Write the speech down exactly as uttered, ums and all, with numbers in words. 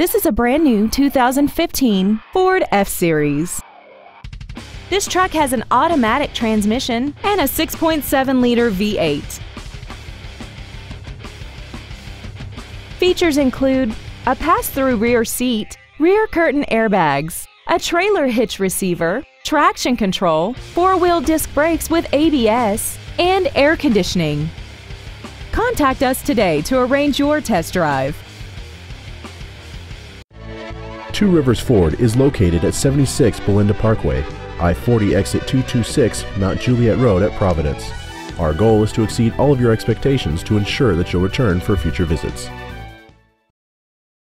This is a brand new two thousand fifteen Ford F-Series. This truck has an automatic transmission and a six point seven liter V eight. Features include a pass-through rear seat, rear curtain airbags, a trailer hitch receiver, traction control, four-wheel disc brakes with A B S, and air conditioning. Contact us today to arrange your test drive. Two Rivers Ford is located at seventy-six Belinda Parkway, I forty exit two twenty-six, Mount Juliet Road at Providence. Our goal is to exceed all of your expectations to ensure that you'll return for future visits.